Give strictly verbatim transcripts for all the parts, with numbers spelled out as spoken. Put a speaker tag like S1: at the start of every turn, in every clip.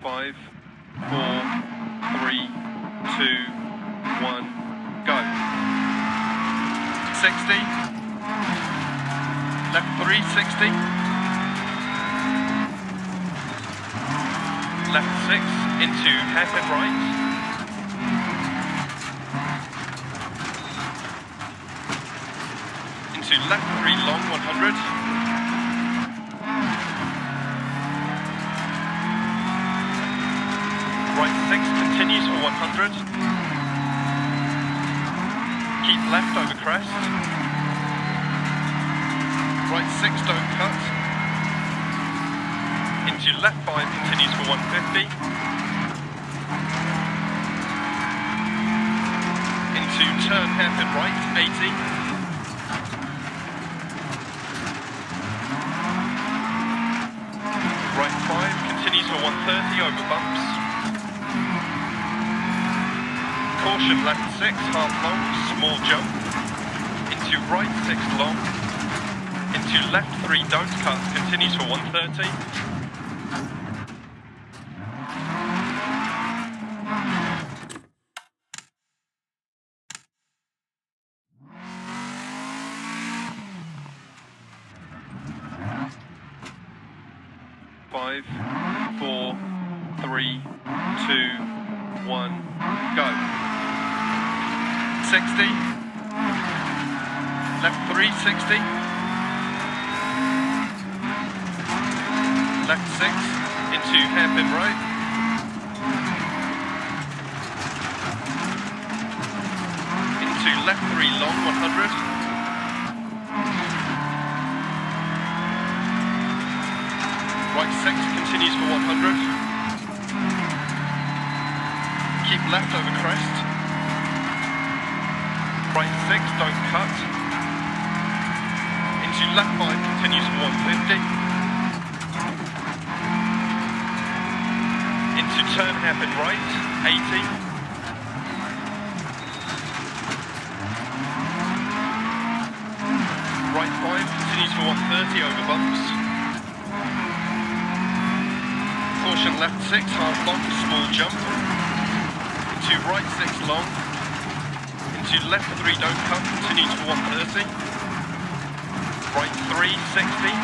S1: Five, four, three, two, one, go. sixty. Left three, sixty. Left six into hairpin right. Into left three long, one hundred. Right six continues for one hundred. Keep left over crest. Right six, don't cut. Into left five continues for one fifty. Into turn hairpin right, eighty. Right five continues for one thirty over bumps. Caution left six, half long, small jump. Into right six long. Into left three, don't cut, continues for one thirty. Five, four, three, two, one, go. sixty. Left three, sixty. Left six into hairpin right. Into left three long, one hundred. Right six continues for one hundred. Keep left over crest. Right six, don't cut. Into left five continues for one fifty. Into turn hairpin right, eighty. Right five continues for one thirty over bumps. Caution left six, half long, small jump. Into right six long. Into left three, don't cut, continues for one thirty. Right three, sixty.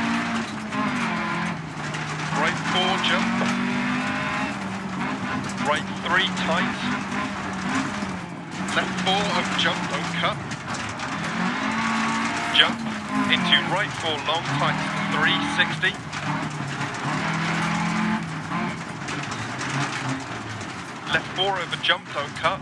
S1: Right four, jump. Right three, tight. Left four, over jump, don't cut. Jump. Into right four, long, tight to three, sixty. Left four, over jump, don't cut.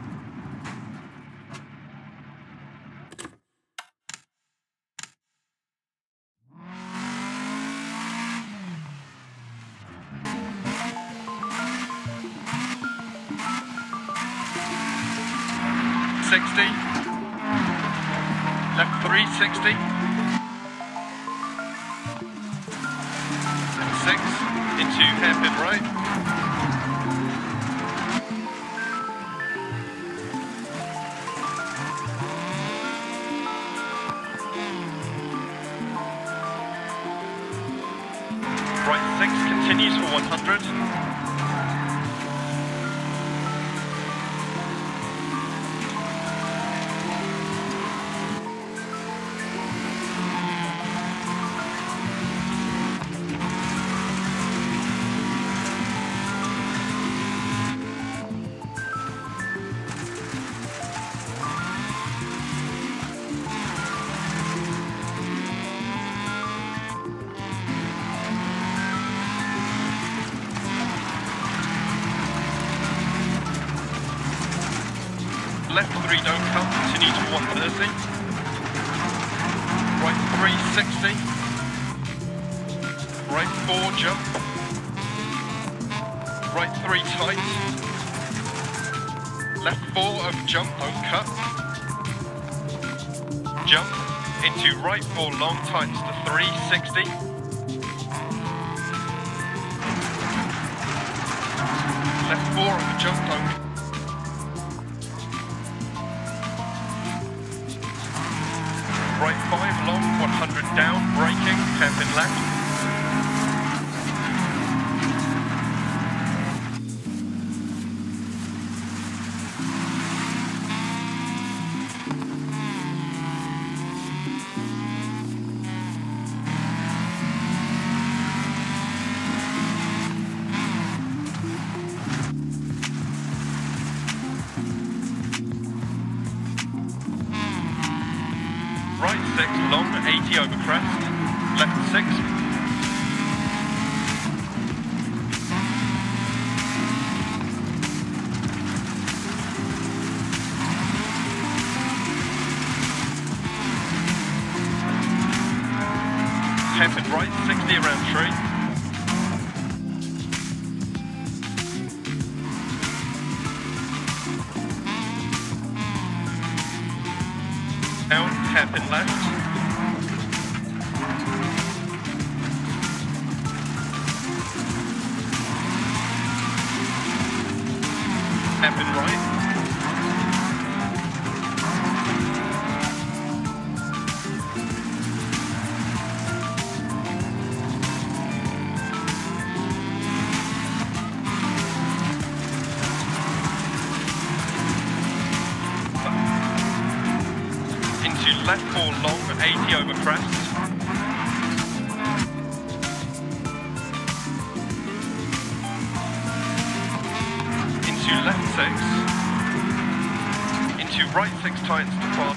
S1: sixty. Left three, sixty. Left six into hairpin right. Right six continues for one hundred. Left three, don't cut, continues for one thirty. Right three, sixty. Right four, jump. Right three, tight. Left four, over jump, don't cut. Jump. Into right four, long, tightens to three, sixty. Left four, over jump, don't cut. Right five long, one hundred down, braking, hairpin left. right six long, eighty over crest, left six. Hairpin right, sixty around tree. Down, hairpin left. Hairpin right. Left four long, eighty over crest. Into left six. Into right six tightens to far.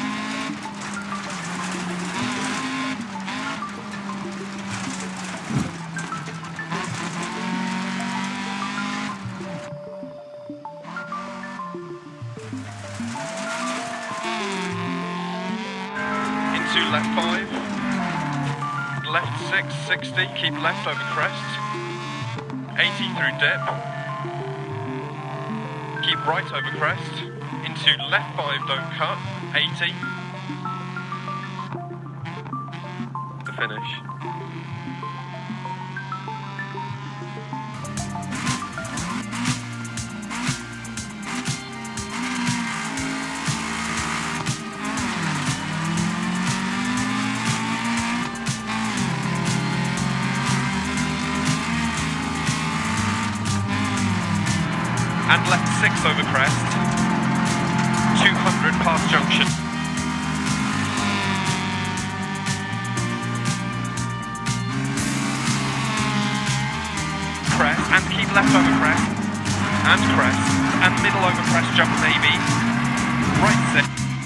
S1: Into left five, left six, sixty, keep left over crest, eighty through dip, keep right over crest, into left five, don't cut, eighty, to finish. And left six over crest, two hundred past junction. Crest, and keep left over crest, and crest, and middle over crest jump maybe, right six.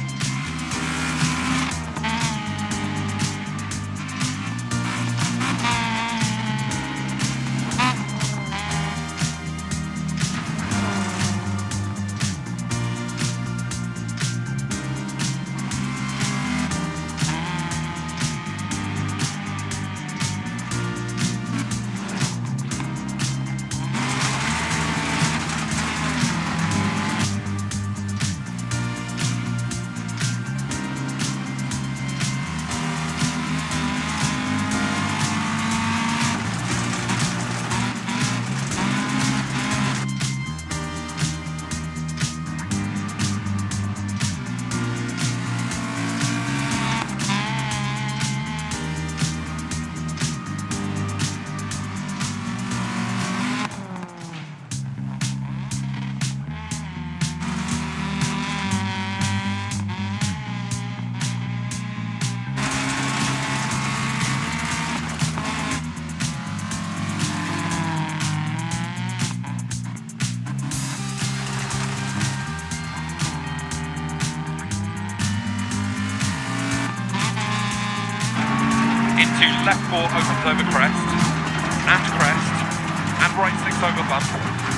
S1: Into left four opens over crest, and crest, and right six over bump.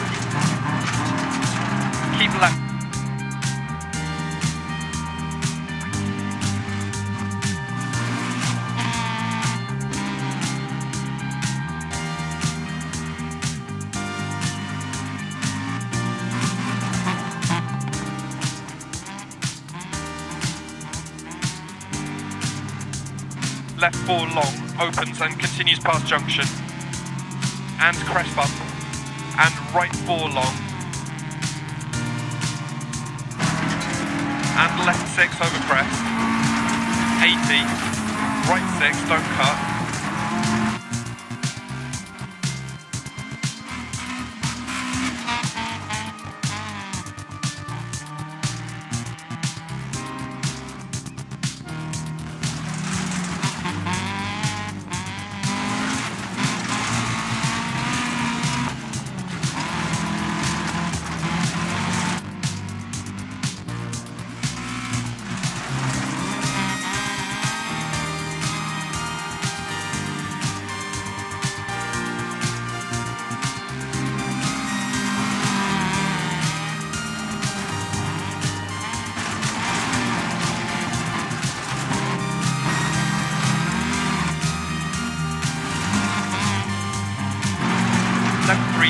S1: Keep left. Left four long, opens and continues past junction, and crest bump, and right four long, and left six over crest, eighty, right six, don't cut,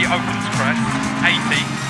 S1: opens crest, eighty.